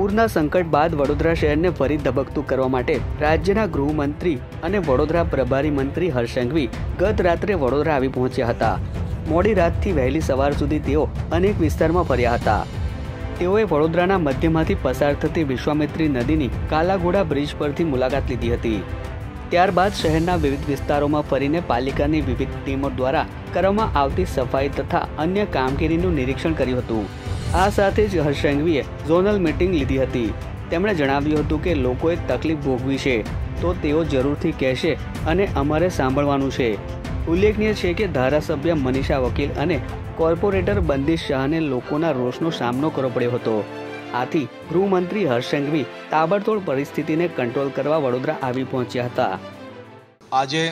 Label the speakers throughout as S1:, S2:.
S1: પૂરના સંકટ બાદ વડોદરા શહેરને ફરી ધબકતું કરવા માટે રાજ્યના ગૃહમંત્રી અને વડોદરા પ્રભારી મંત્રી હર્ષ સંઘવી ગત રાત્રે વડોદરા આવી પહોંચ્યા હતા। મોડી રાતથી વહેલી સવાર સુધી તેઓ અનેક વિસ્તારમાં ફર્યા હતા। તેઓએ વડોદરાના મધ્યમાંથી પસાર થતી વિશ્વામિત્રી નદીની કાલાઘોડા બ્રિજ પરથી મુલાકાત લીધી હતી। ત્યારબાદ શહેરના વિવિધ વિસ્તારોમાં ફરીને પાલિકાની વિવિધ ટીમો દ્વારા કરવામાં આવતી સફાઈ તથા અન્ય કામગીરીનું નિરીક્ષણ કર્યું હતું। આ સાથે જ હર્ષ સંઘવીએ ઝોનલ મીટિંગ લીધી હતી। તેમણે જણાવ્યું હતું કે લોકોએ તકલીફ ભોગવી છે તો તેઓ જરૂરથી કહેશે અને અમારે સાંભળવાનું છે। ઉલ્લેખનીય છે કે ધારાસભ્ય મનીષા વકીલ અને કોર્પોરેટર બંદીશ શાહને લોકોના રોષનો સામનો કરવો પડ્યો હતો। આથી ગૃહમંત્રી હર્ષ સંઘવી તાબડતોડ પરિસ્થિતિને કંટ્રોલ કરવા વડોદરા આવી પહોંચ્યા હતા।
S2: આજે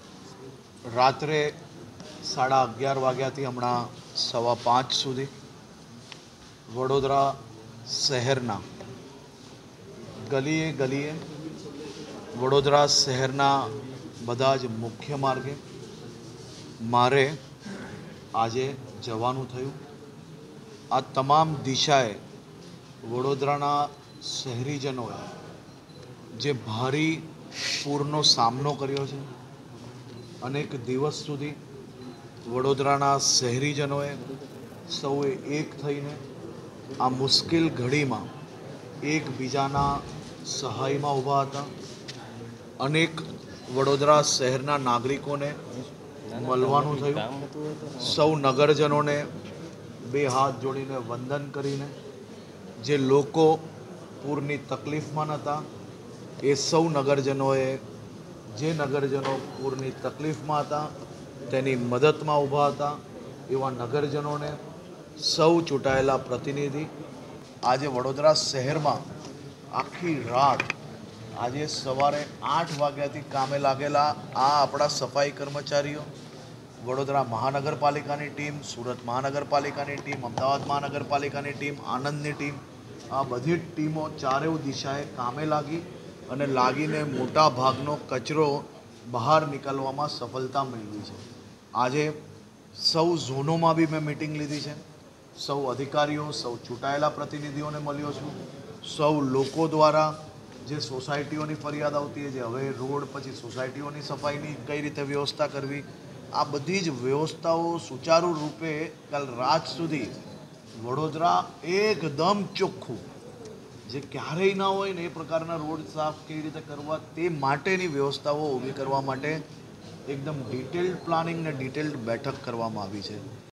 S2: રાત્રે 11:30 વાગ્યાથી હમણાં 5:15 સુધી વડોદરા શહેરના ગલીએ ગલીએ વડોદરા શહેરના બધા જ મુખ્ય માર્ગે મારે આજે જવાનું થયું। આ તમામ દિશાએ વડોદરાના શહેરીજનોએ જે ભારે પૂરનો સામનો કર્યો છે, અનેક દિવસ સુધી વડોદરાના શહેરીજનોએ સૌએ એક થઈને આ મુશ્કેલ ઘડીમાં એકબીજાના સહાયમાં ઊભા હતા। અનેક વડોદરા શહેરના નાગરિકોને મળવાનું થયું। સૌ નગરજનોને બે હાથ જોડીને વંદન કરીને જે લોકો પૂરની તકલીફમાં નહોતા એ સૌ નગરજનોએ જે નગરજનો પૂરની તકલીફમાં હતા તેની મદદમાં ઊભા હતા એવા નગરજનોને સૌ ચૂંટાયેલા પ્રતિનિધિ આજે વડોદરા શહેરમાં આખી રાત આજે સવારે 8 વાગ્યાથી કામે લાગેલા આ આપણા સફાઈ કર્મચારીઓ, વડોદરા મહાનગરપાલિકાની ટીમ, સુરત મહાનગરપાલિકાની ટીમ, અમદાવાદ મહાનગરપાલિકાની ટીમ, આણંદની ટીમ, આ બધી જ ટીમો ચારેય દિશાએ કામે લાગીને મોટા ભાગનો કચરો બહાર નીકળવામાં સફળતા મેળવી છે। આજે સૌ ઝોનોમાં બી મેં મિટિંગ લીધી છે। સૌ અધિકારીઓ, સૌ ચૂંટાયેલા પ્રતિનિધિઓને મળ્યો છું। સૌ લોકો દ્વારા જે સોસાયટીઓની ફરિયાદ આવતી છે, જે હવે રોડ પછી સોસાયટીઓની સફાઈની કઈ રીતે વ્યવસ્થા કરવી, આ બધી જ વ્યવસ્થાઓ સુચારુ રૂપે કાલ રાત સુધી વડોદરા એકદમ ચોખ્ખું, જે ક્યારેય ના હોય ને એ પ્રકારના રોડ સાફ કેવી રીતે કરવા તે માટેની વ્યવસ્થાઓ ઊભી કરવા માટે એકદમ ડિટેલ્ડ પ્લાનિંગ ને ડિટેલ્ડ બેઠક કરવામાં આવી છે।